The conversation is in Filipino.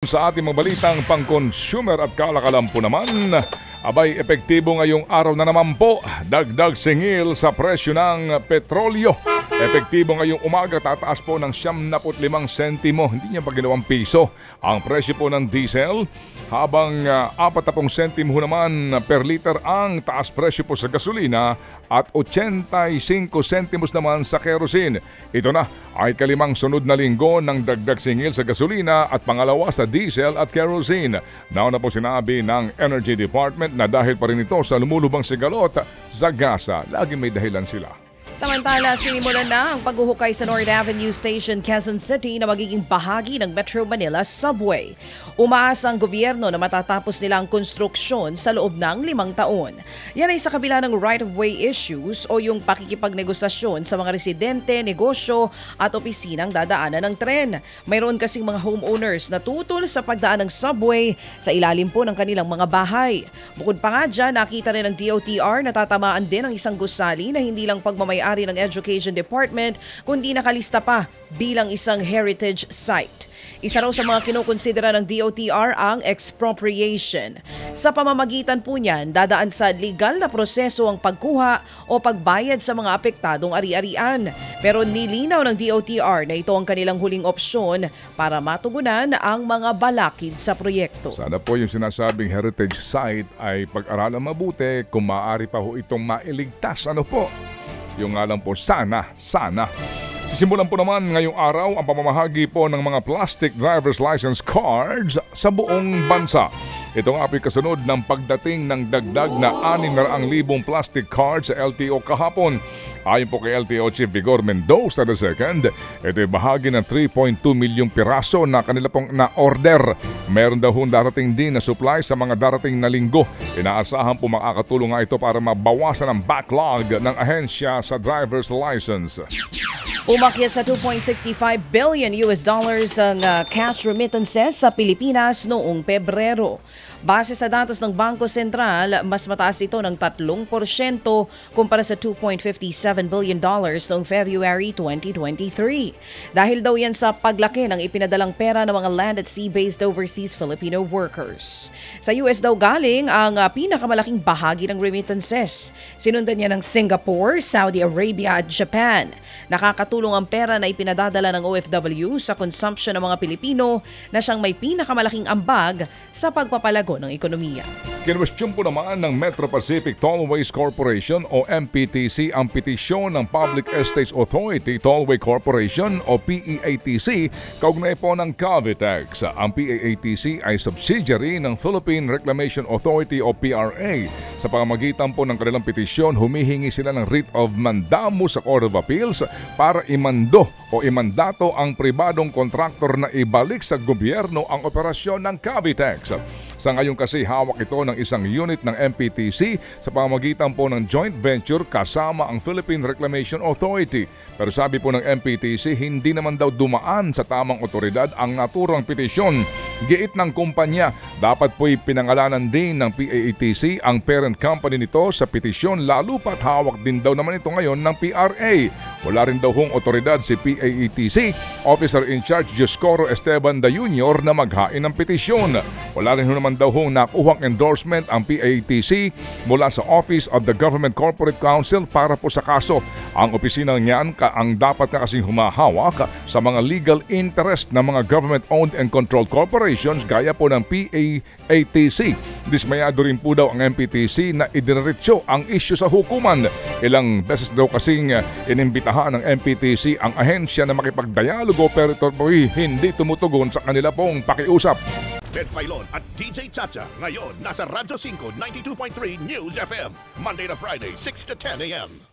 Sa ating mga balitang pang-consumer at kalakalan po naman, abay epektibo ngayong araw na naman po, dagdag singil sa presyo ng petrolyo. Epektibo ngayong umaga, tataas po ng 75 sentimo, hindi niya pa ginawang piso ang presyo po ng diesel, habang 40 sentimo naman per liter ang taas presyo po sa gasolina at 85 sentimos naman sa kerosene. Ito na ay kalimang sunod na linggo ng dagdag singil sa gasolina at pangalawa sa diesel at kerosene. Nauna po sinabi ng Energy Department na dahil pa rin ito sa lumulubang sigalot sa gasa, lagi may dahilan sila. Samantala, sinimulan na ang paghuhukay sa North Avenue Station, Quezon City na magiging bahagi ng Metro Manila Subway. Umaasa ang gobyerno na matatapos nila ang konstruksyon sa loob ng 5 taon. Yan ay sa kabila ng right-of-way issues o yung pakikipagnegosasyon sa mga residente, negosyo at opisinang dadaanan ng tren. Mayroon kasing mga homeowners na tutol sa pagdaan ng subway sa ilalim po ng kanilang mga bahay. Bukod pa nga dyan, nakita rin ng DOTR na tatamaan din ang isang gusali na hindi lang pagmamayari ng Education Department kundi nakalista pa bilang isang heritage site. Isa raw sa mga kinukonsidera ng DOTR ang expropriation. Sa pamamagitan po niyan, dadaan sa legal na proseso ang pagkuha o pagbayad sa mga apektadong ari-arian. Pero nilinaw ng DOTR na ito ang kanilang huling opsyon para matugunan ang mga balakid sa proyekto. Sana po yung sinasabing heritage site ay pag-aralan mabuti kung maaari pa ho itong mailigtas. Ano po? Yung nga lang po, sana. Sisimulan po naman ngayong araw ang pamamahagi po ng mga plastic driver's license cards sa buong bansa. Ito nga po'y kasunod ng pagdating ng dagdag na 600,000 plastic cards sa LTO kahapon. Ayon po kay LTO Chief Vigor Mendoza II, ito'y bahagi ng 3.2 milyong piraso na kanila pong na-order. Meron daw darating din na supply sa mga darating na linggo. Inaasahan po makakatulong nga ito para mabawasan ang backlog ng ahensya sa driver's license. Umakyat sa 2.65 billion US dollars ang cash remittances sa Pilipinas noong Pebrero. Base sa datos ng Bangko Sentral, mas mataas ito ng 3% kumpara sa 2.57 billion dollars noong February 2023. Dahil daw yan sa paglaki ng ipinadalang pera ng mga land at sea-based overseas Filipino workers. Sa US daw galing ang pinakamalaking bahagi ng remittances. Sinundan niya ng Singapore, Saudi Arabia at Japan. Nakakatulong ang pera na ipinadadala ng OFW sa consumption ng mga Pilipino na siyang may pinakamalaking ambag sa pagpapalago ng ekonomiya. Kinwestiyon po naman ng Metro Pacific Tollways Corporation o MPTC ang petisyon ng Public Estates Authority Tollway Corporation o PEATC kaugnay po ng Cavitex. Ang PEATC ay subsidiary ng Philippine Reclamation Authority o PRA. Sa pamamagitan po ng kanilang petisyon, humihingi sila ng writ of mandamus sa Court of Appeals para imando o imandato ang pribadong kontraktor na ibalik sa gobyerno ang operasyon ng Cavitex. Sa ngayon kasi hawak ito ng isang unit ng MPTC sa pamamagitan po ng joint venture kasama ang Philippine Reclamation Authority. Pero sabi po ng MPTC, hindi naman daw dumaan sa tamang otoridad ang naturang petisyon. Giit ng kumpanya, dapat po'y pinangalanan din ng PAATC ang parent company nito sa petisyon, lalo pat hawak din daw naman ito ngayon ng PRA. Wala rin daw hong otoridad si PAATC, Officer in Charge Dioscoro Esteban da Jr. na maghain ng petisyon. Wala rin naman daw hong nakuhang endorsement ang PAATC mula sa Office of the Government Corporate Counsel para po sa kaso. Ang opisina niyan ang dapat na kasing humahawak sa mga legal interest ng mga government-owned and controlled corporations gaya po ng PAATC. Dismayado rin po daw ang MPTC na idiniretso ang isyu sa hukuman. Ilang beses daw kasing inimbitahan ng MPTC ang ahensya na makipagdialogo pero ito po'y hindi tumutugon sa kanila pong pakiusap. Ted Filon at DJ Chacha ngayon nasa Radyo 5 92.3 News FM Monday to Friday 6 to 10 a.m.